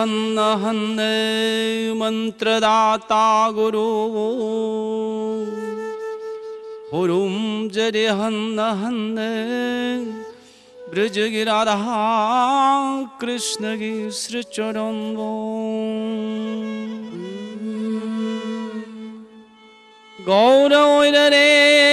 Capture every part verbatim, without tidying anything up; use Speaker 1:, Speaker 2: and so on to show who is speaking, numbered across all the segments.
Speaker 1: हन्न हन्न मंत्रदाता गुरु हुरुम जरे हन्न हन्न ब्रज गिराधा कृष्ण की श्री चरण गौरव रे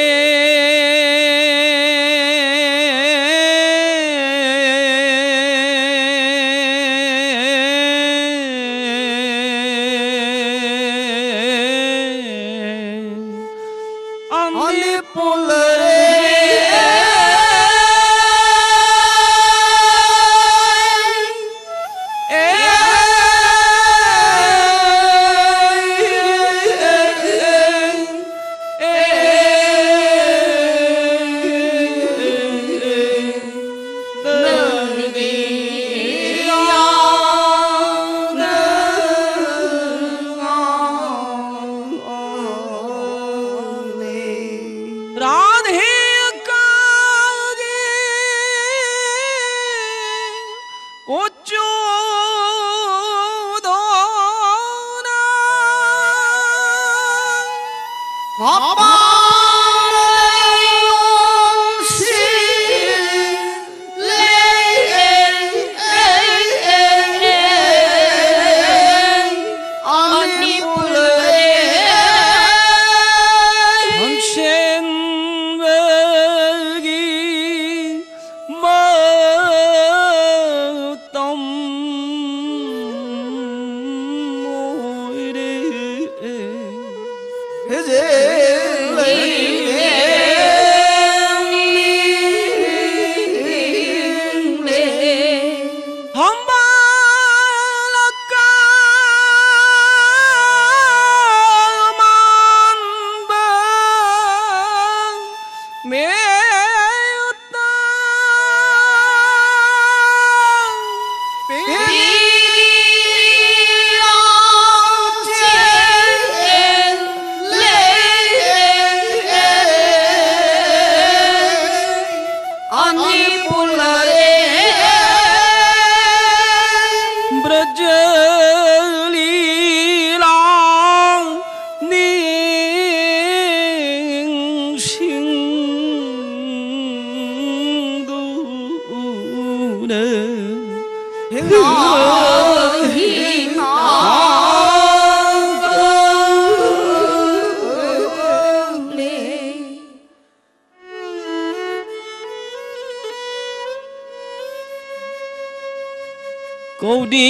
Speaker 1: कोडी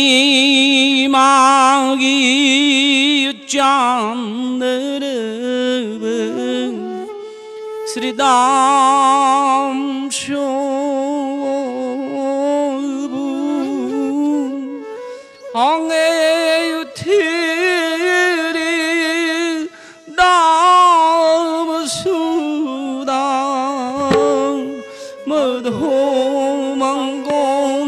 Speaker 1: मागी चांदर श्री दाम शोभू होंगे उठिरे दाम सुदा मधो मंगोन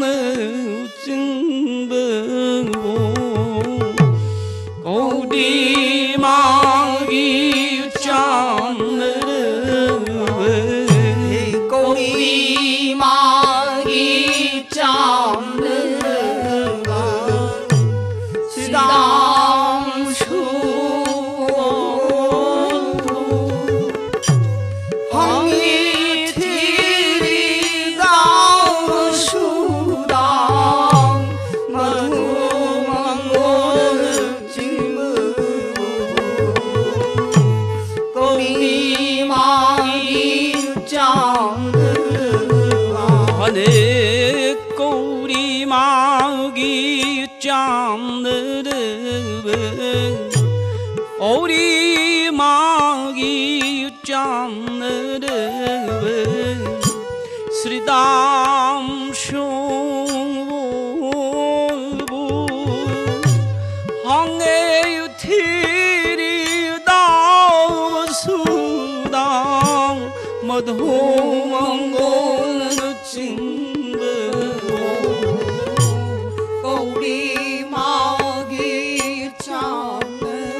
Speaker 1: ओरी मागी चांद श्री दाम शोभू होंगे उठिरी दाम सुदा मधो मंगोल चिंब कौड़ी मागी चांद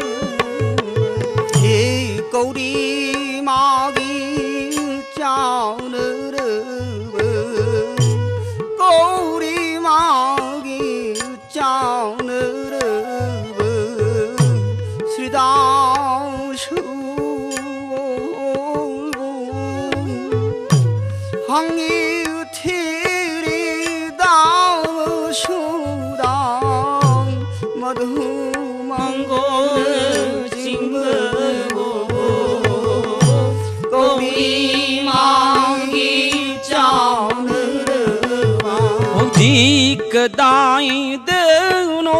Speaker 1: कौड़ी मागी चांद कौड़ी मागी चांद मंगोर चिंगो कौड़ी मांगी चावनरवा दीक दाई देवनो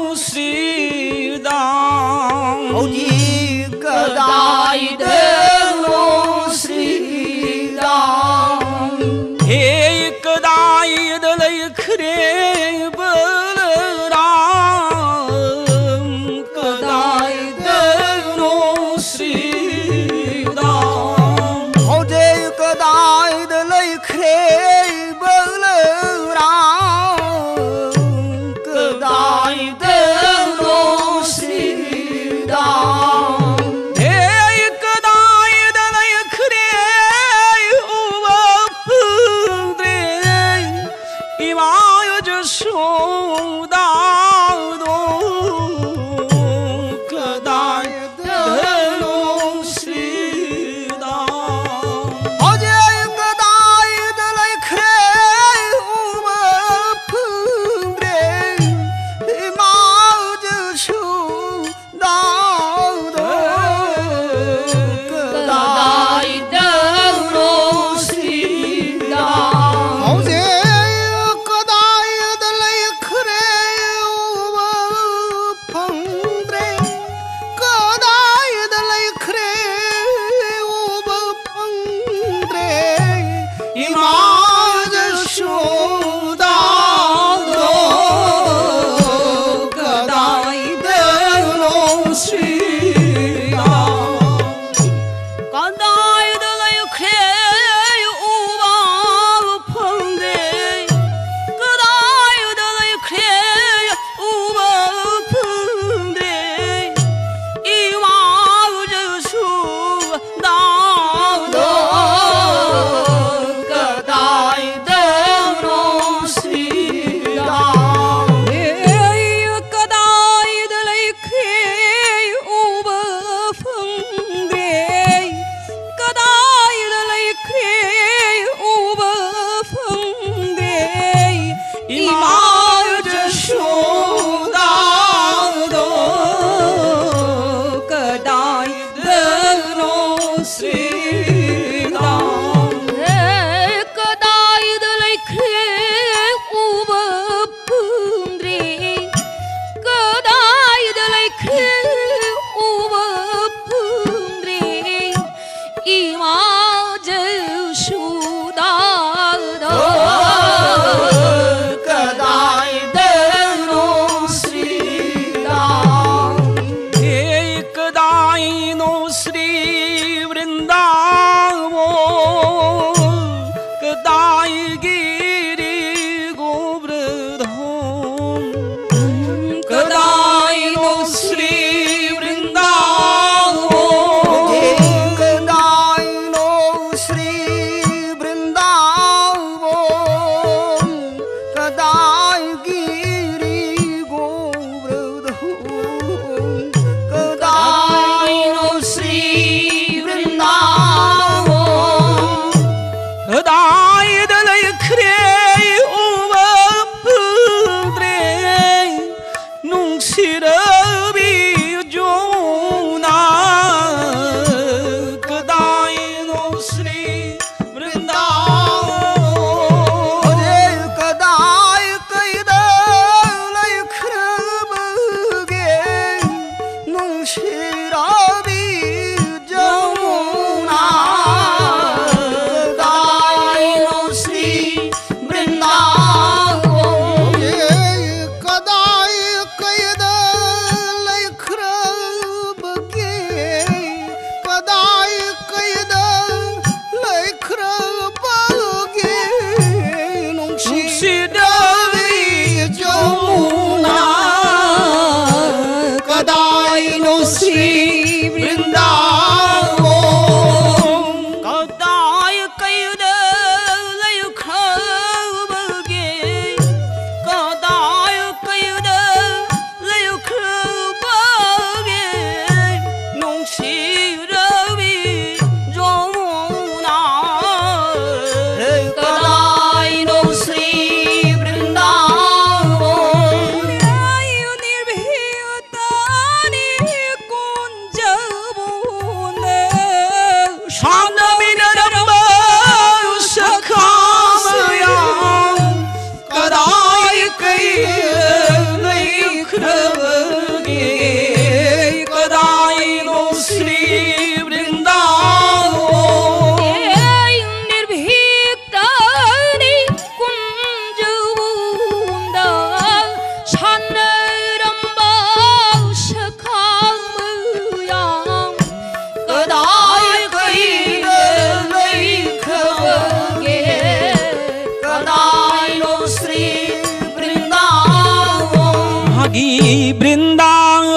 Speaker 1: श्रीदाम दीक दाई देवनो श्रीदाम एक दाई दलई खरे बलराम कदाई देवनो श्रीदाम हो जे कदाई दलई खरे बलराम कदाई देवनो श्रीदाम हे कदा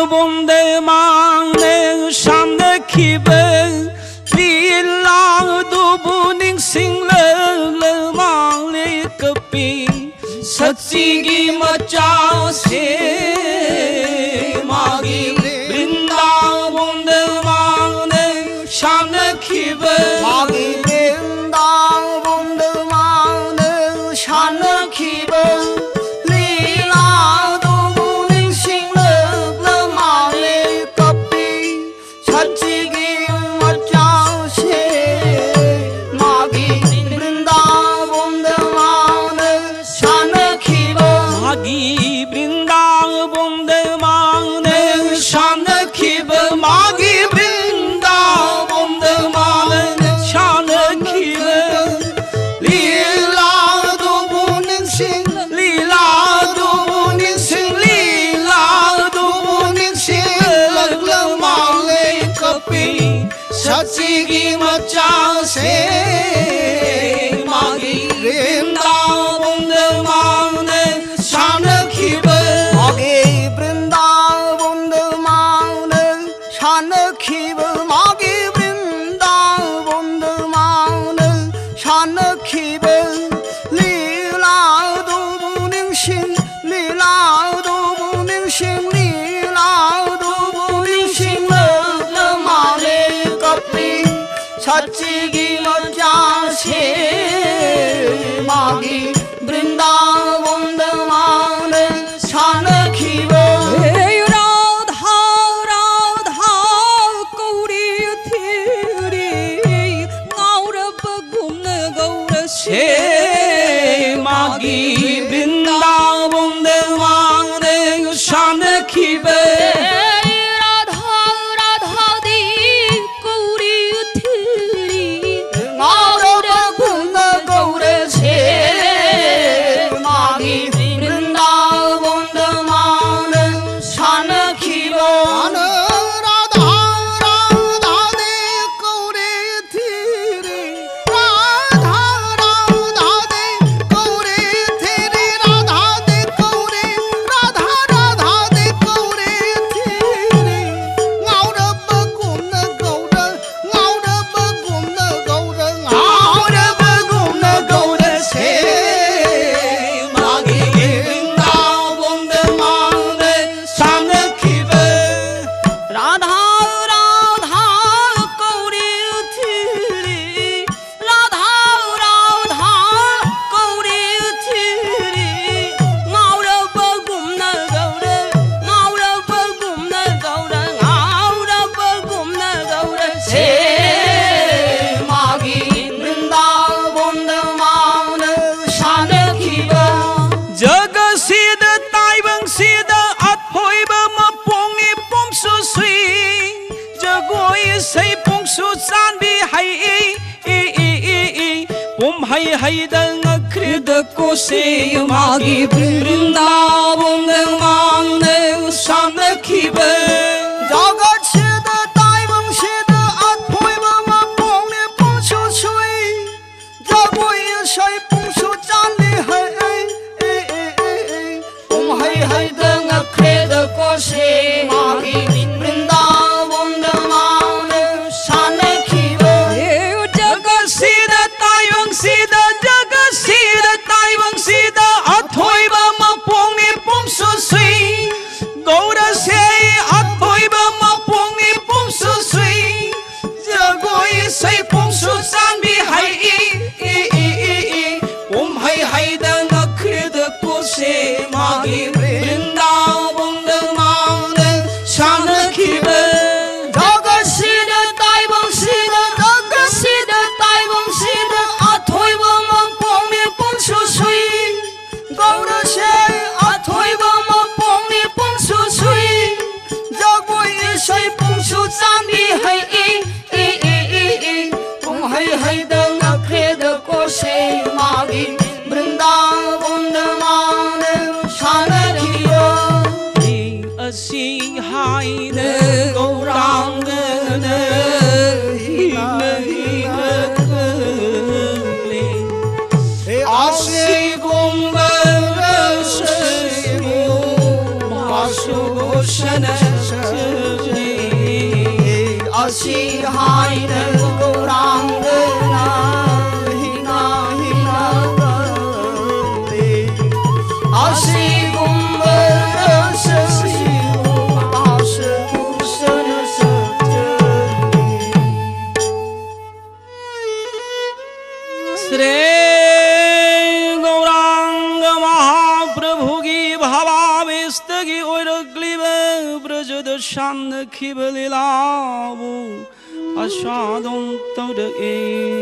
Speaker 2: bonde mange samde kibe lila du buning sing le le mang le kapi सच्ची मचा से मागी वृंदावन मांगने शान खिब
Speaker 1: मागी वृंदावन मांगने शान खिब लीला दुबुनिंग सिंह ल माले कपी सच्ची मचा से मागी वृंदावन
Speaker 2: मागी वृंदावन मांगने शान खिब मागी वृंदावन मांगने शान खिब लीला दुबुनिंग सिंह लीला दुबुनिंग सिंह लीला दुबुनिंग सिंह लगल मांगे कपी सच्ची मचा से मागी वृंदावन मांगने शान खिब
Speaker 1: मागे वृंदावन मांगने शान खिब मागे वृंदावन मांगने शान खिब लीला दुबुनिंग सिंह लीला दुबुनिंग सिंह लीला दुबुनिंग सिंह ल माले कपी सच्ची मजा से मागी वृंदावन मांगने शान खिब
Speaker 2: राधा राधा कौड़ी थेरी गौरव गुण गौर से मागी वृंदावन मांगने शान खिब राधा राधा दी कौड़ी थेरी
Speaker 1: गौरव गुण गौर से मागी वृंदावन मांगने शान खिब राधा राधा दे कौरे थेरे राधा राधा दे कौरे थेरे राधा दे कौरे राधा राधा दे कौरे थेरे गौरव गुण गौर गौरव गुण गौर गौरव गुण गौर से
Speaker 2: मागी वृंदावन मांगने शान खिब राधा राधा कौड़ी थेरी राधा राधा कौड़ी थेरी गौरव गुण गौर गौरव गुण गौर गौरव गुण गौर से
Speaker 1: मागी वृंदावन मांगने शान खिब
Speaker 2: जग सिद ताइबं सिद अथोइब मपोंगि पोंसु सुई जगोई सै पोंसु चांबि हाय ए ए ए ए पोम हाय हाय दंग खृद कोसे मागी वृंदावन मांगने शान खिब
Speaker 1: जगत सिद ताइबं सिद अथोइब मपोंगि पोंसु सुई जगोई सै पोंसु चांदि हाय ए ए ए ए ओम हाय हाय दंग खेद कोसे मागी वृंदावन मांगने शान खिब
Speaker 2: जग सिद ताइबं सिद जग सिद ताइबं सिद अथोइब मपोंगि पोंसु सुई गौर से अथोइब मपोंगि पोंसु सुई जगोई सै पोंसु चांबि हाय ए ए ए ए ओम हाय हाय दंग खृद कोसे मागी वृंदावन मांगने शान खिब
Speaker 1: जगत सिद ताइबं सिद जगत सिद ताइबं सिद अथोइब मपोंगि पोंसु सुई गौर से अथोइब मपोंगि पोंसु सुई जगोई सै पोंसु चांदि हाय ए ए ए ए ए ओम हाय हाय दंग खेद कोसे मागी वृंदावन मांगने शान खिब
Speaker 2: असी हाय ने गौरांगने हिम हिम ले आसी गुंबर से मासु घोषण
Speaker 1: 아시 하이는 고랑드나 히나 히나가리 아시 공부를 쓰시고 아시 구선을 섞으니
Speaker 2: श्री गौरांग महाप्रभु की भावावेस्त की और ग्लिब ब्रजद शान खिब लीलावु आशादों तोड़े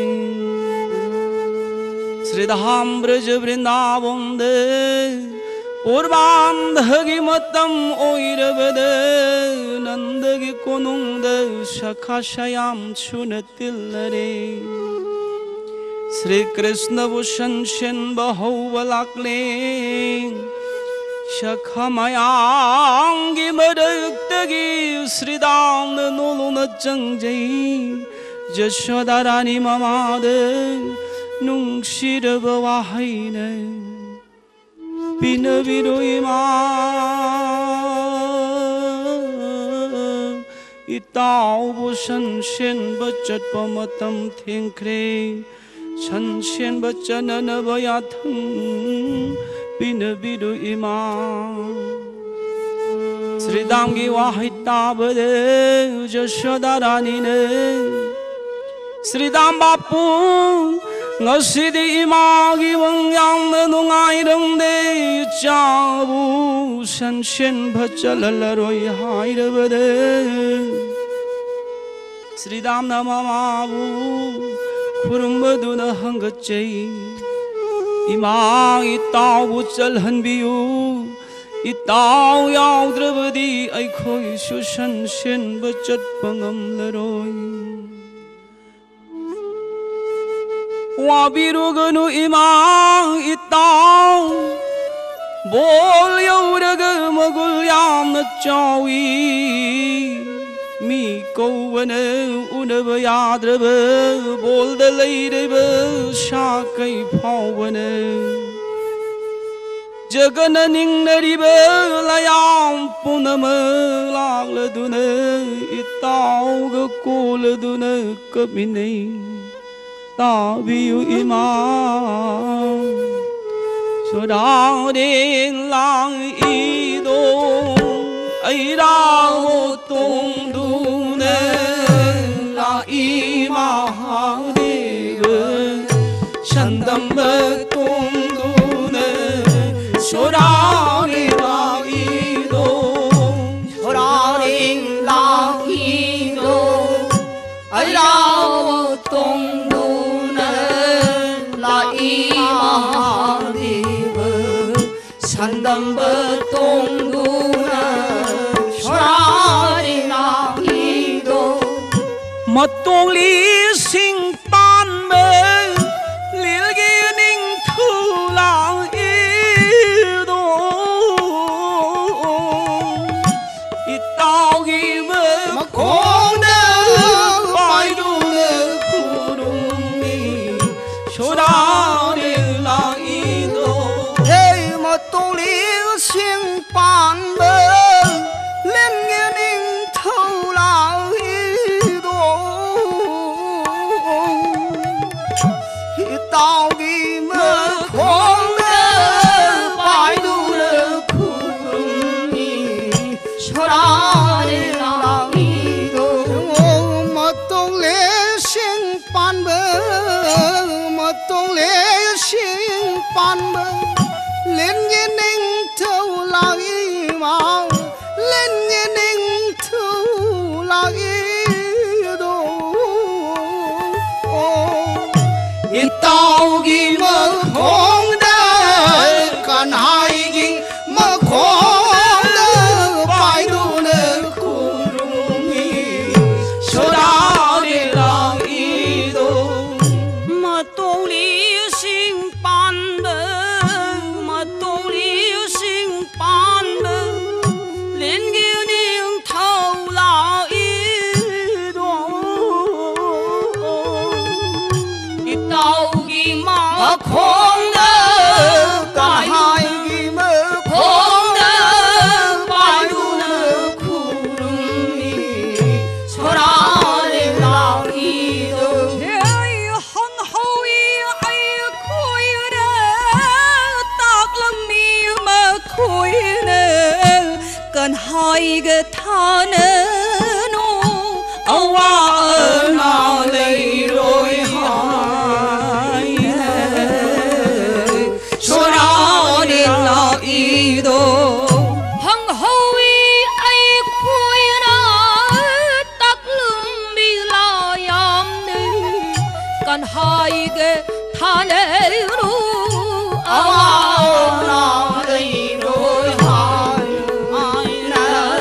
Speaker 2: श्रीधाम ब्रज वृंदावन दे पूर्वांधगी मतम ओइरबद नंदगी कोनुंद शखाशयाम छुनतिल्लरे श्री कृष्ण भूषण शन बहुवलाकले शखमयांगी मरक्तगी श्रीदाम नोलुन चंगजई जशोदा रानी ममाद नुंगशिरबवाहैन पिनविरुइमा इताव भूषण शन बचटपमतम थेंख्रे Shanchen bachana navayathang pinabidu ima Sridamgi wahitabade Jashoda Ranine Sridam Bapu Ngasidi imagi wangyang nungairang de Chabu Shanchen bachalallaroi hairabade Sridam namamabu खुरुम्बदुना हंगचै इमां इताव चलहनबियु इताव याउद्रबदी ऐखोई सुशन शन बचत पंगम लरोई वाबिरुगनु इमां इताव बोल यौरग मगुल याम नचावी Mi kouwane unaba yadraba bol da leireba shakai phawane jagana ningnariba layam punama lagladuna itauga koladuna kabine tabiu imam sodang lang ido ai rao tung du ne la i mahadeva chandam tung du ne sorani la i do
Speaker 1: sorani la i do ai rao tung du ne la i mahadeva chandam tung du
Speaker 2: Matong li sing pan me lil gi ning thu lang i do i tao gi me
Speaker 1: ma kong da
Speaker 2: bai du ne khu dung ni shoda ni lang i do
Speaker 1: hey ma tong li sing pan me lil gi ning thu lang tao ghi mơ khôn đơ bài đu lơ khu rung ni sora ni la ni do ma tong le sing pan bơ ma tong le sing pan bơ lên nghe ninh thâu la gi mau lên nghe ninh thâu la gi do tao gi mơ khôn đơ can hai gi mơ khôn đơ bài đu nơ khu rung ni soda ni lang i do
Speaker 2: ma tong li sing pan bơ ma tong li sing pan bơ lên gi ning thâu la i do i tao
Speaker 1: mơ khôn đơ cả hai gi mơ khôn đơ bài đu nơ khu rung ni soda
Speaker 2: hai cái tha nê ru
Speaker 1: áo nào đầy đôi hai na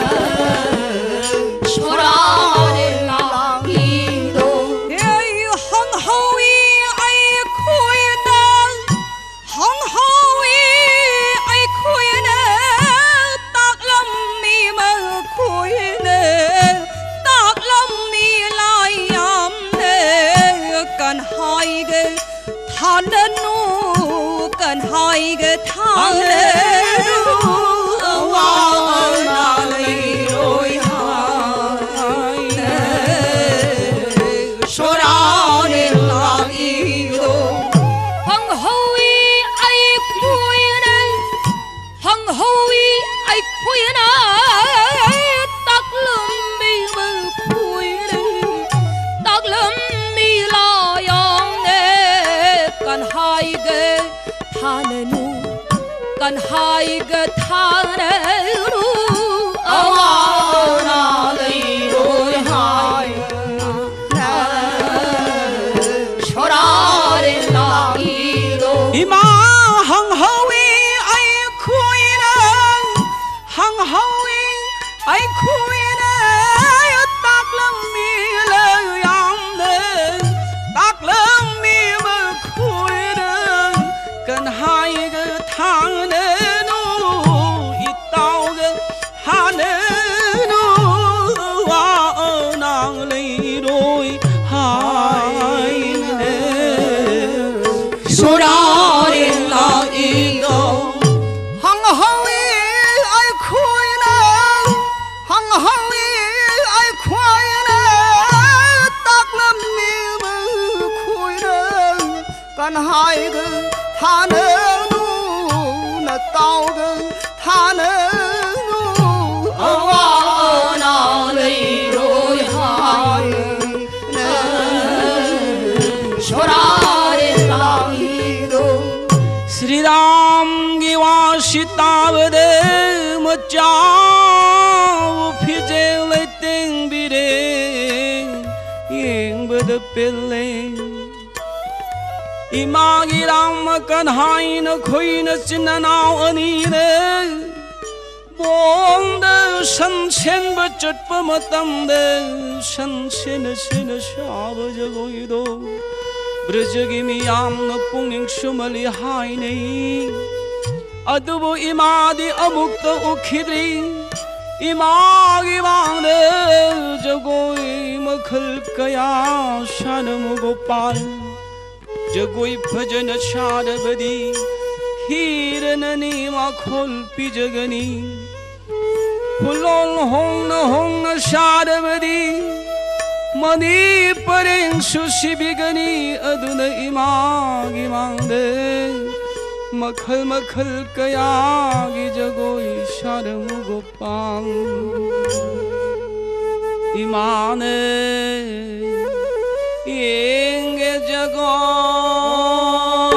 Speaker 1: sora đến là đi đâu
Speaker 2: ai hăng hoi ai khôi na hăng hoi ai khôi na tác lâm mi mà khôi na tác lâm mi lại am nê cần hai cái tha nê nu cần hai cái tha nê nu
Speaker 1: áo nào đầy đôi hai sora đến là đi đâu
Speaker 2: hăng hoi ai khôi na hăng hoi ai khôi na tác lâm mi mà khôi na tác lâm mi lại am nê cần hai cái tha nê nu cần hai cái tha nê nu
Speaker 1: áo nào đầy đôi hai sora đến là đi đâu
Speaker 2: ima hăng hoi ai khôi na hăng hoi ai khôi na tác lâm mi lời am nê tác lâm mi mà khôi na cần hai cái thang nê nu ít tao cái hà nê nu hoa ở nàng lấy đôi hai nê
Speaker 1: sora đến là đi đâu hăng hoi ai khôi na hăng hoi ai khôi na tác lâm mi mà khôi na cần hai cái tha nê nu na tao cái tha nê nu áo nào lấy đôi hai sora đến là đi đâu
Speaker 2: Sri Ram ki wasita bade mo chao phi je le ting bi de yeng bade pelle ima gi ram kan hai na khoi na chin nao ani ne bong de san chen ba chut pa ma tam de san chen chen sha ba ja goi do Brajagi miyamna pungning shumali hainei Adubu imadi amukta ukhidri Imagi wangde jagoi makhal kaya shanam gopal Jagoi bhajan shadabadi Hiranani makhol pijagani Pulol hong na hong na shadabadi Mani pareng sushi bigani aduna imagi mangde makhal makhal kaya gi jagoi sharam gopal imane yenge jagoi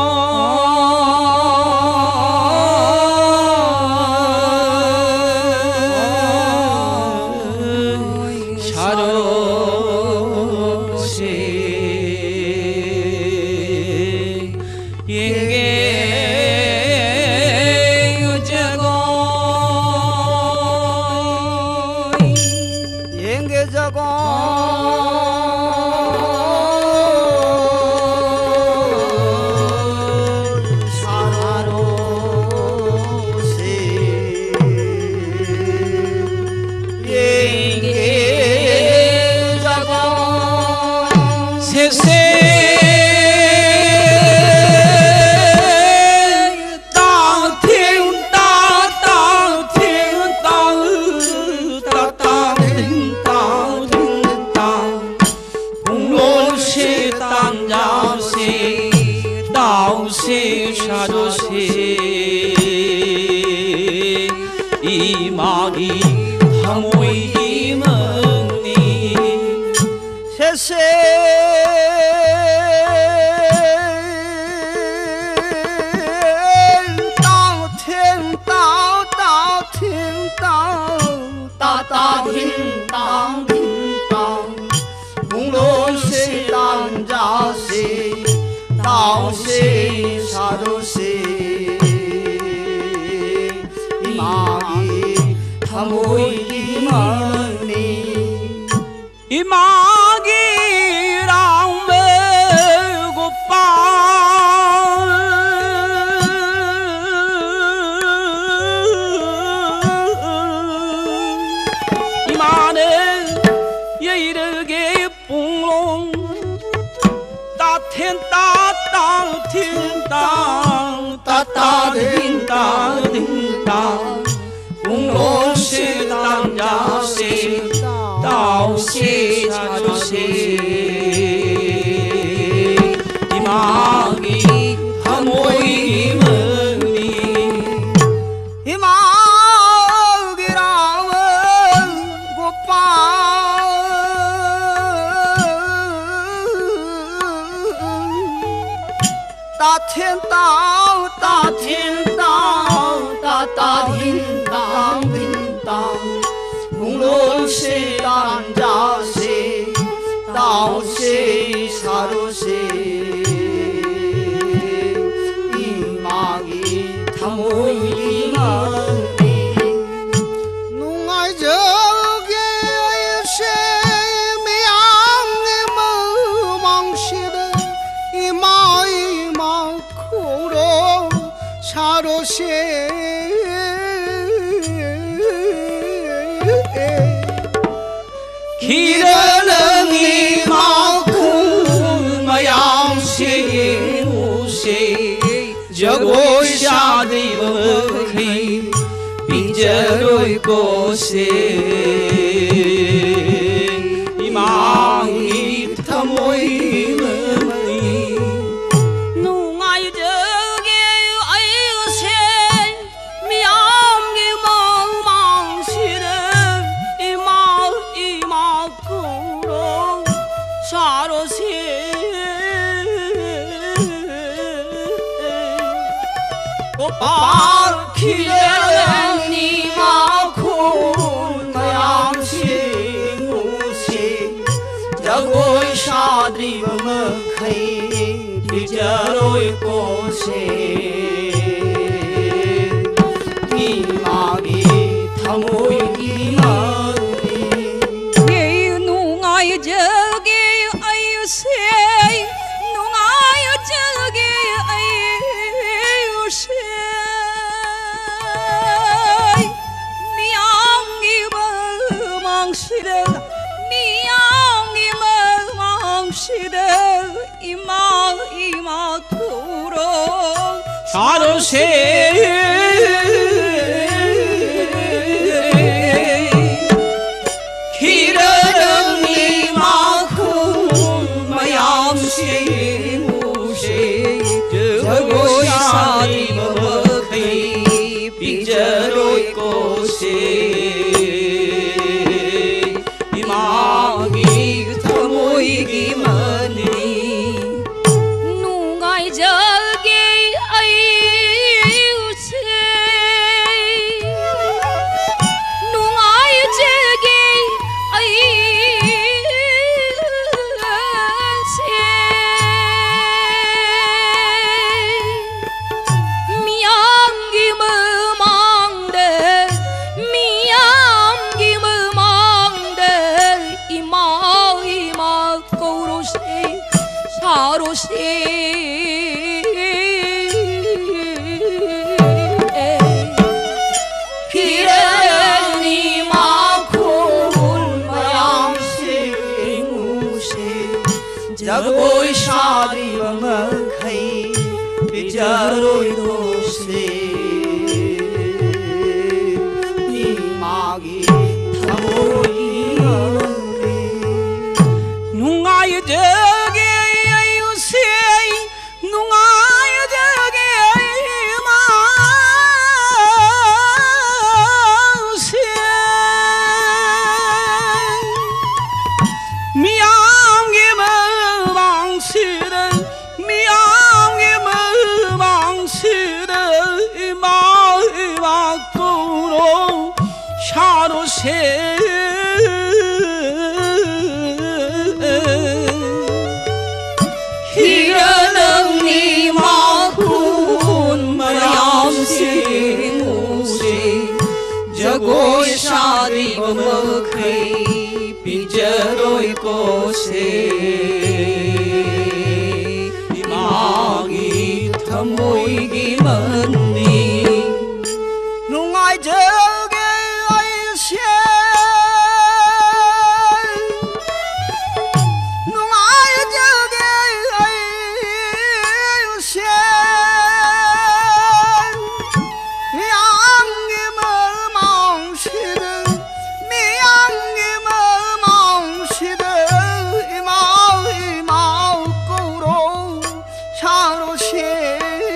Speaker 2: 이마기 하모이 먹니
Speaker 1: 세세 tao thiên tao tao thiên tao ta ta thiên tao thiên tao cũng luôn sẽ làm ra sẽ 다오시 사도시 이마기 타모이기만이
Speaker 2: 이마기랑 배고파 이만은 예이르게 뽕롱 따텐 따땅 틴땅 따따딘 따딘 땅 뽕롱시 땅자시 다오시 사조시 이마기 하모이기문이
Speaker 1: 이마기랑은 고빠 따텐 땅 따텐 땅 따따딘 땅 딘땅 웅롱시 땅자시 다오시 사루시 이마기 타모이기만이 농아이 저게 아이세 미양의 무망시대 이마 이마 코로 사루시
Speaker 2: 길어는 이만큼 마양시 무시 저고샤디 버키 빈저로이 곳에 이망이 타모이머니 농아이 저게 아이세 미양기 멍망시는 이마 이만큼으로 사로시 오빠 기대는 이만큼 마양시 무시 저고이 샤드리범은 khai 비자로이 곳에 이마기 타모이기만이 농아이 저기 아유세 농아이 저기 아유세 미양기 멍망시대 미양기 멍망시대 이마 이마 구로 사로세 길어는 이만큼 마양시 무시 저고이 사디 버키 빈저로이 곳에 이마기 타모이기만이 농아이 저기 아이우세 농아이 저기 미양기 무망대 미양기 무망대 이마 이마 고로시 사로시 길에는 이만큼 마양시 무시 저고이 샤드리범은 khai 비자로이 도시 이마기 타모이기만이 농아이 저기 아유세 농아이 저기 마세 미양기 무망시대 미양기 무망시대 이마 이마 구로 샤로세 길어는 니 khơi bị giờ đôi cô xe mà ghi thầm môi ghi mơn đi
Speaker 1: nung ai chờ cái ai xe nung ai chờ cái ai xe mi ăn cái mơ mong xe đơ mi ăn cái mơ mong xe đơ y mau y mau câu đồ sao đồ xe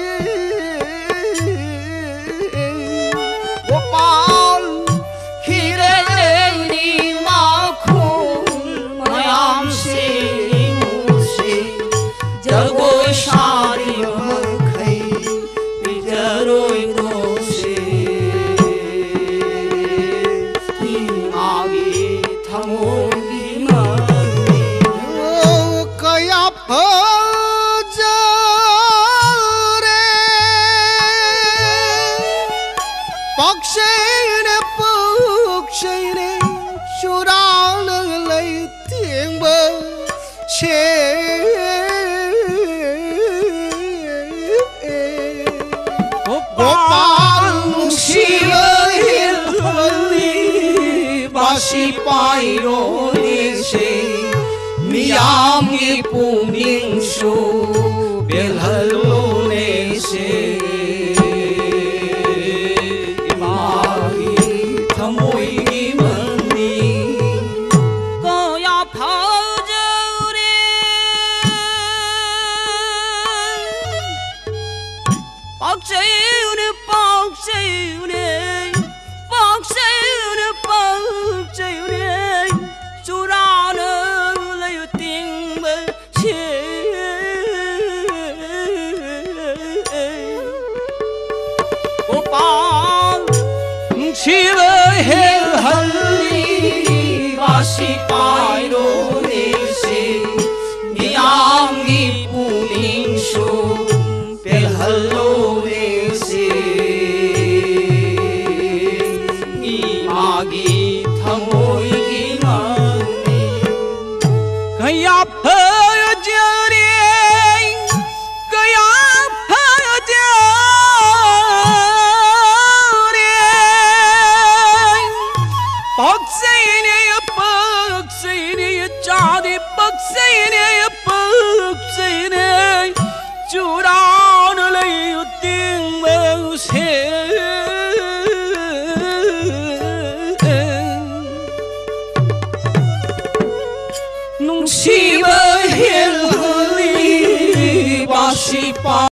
Speaker 2: Pai ro ni se miyam gi puning su bel halo ne se magi thamoi gi mani ko ya phao jau re pak cheu ne pak cheu ne pak cheu ne pak cheu ne chu ra nơ lấy tiếng mơ chê ô pa chi bơ hel hal li ba si pai ro ne se miyam gi puning su pel hallo ne se magi thamoi gi mani kaya phơ jari kaya phơ jari pak sei ne pak sei ne cha di pak sei ne pak sei ne chu ra nó lấy tiếng mơ se nung si bơ hel hali ba si pa